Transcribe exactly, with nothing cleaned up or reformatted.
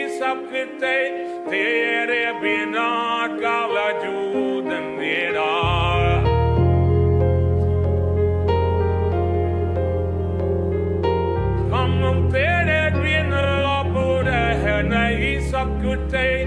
sakte tere bina kala judan dera Kam tere bina la pura hai nahi sakte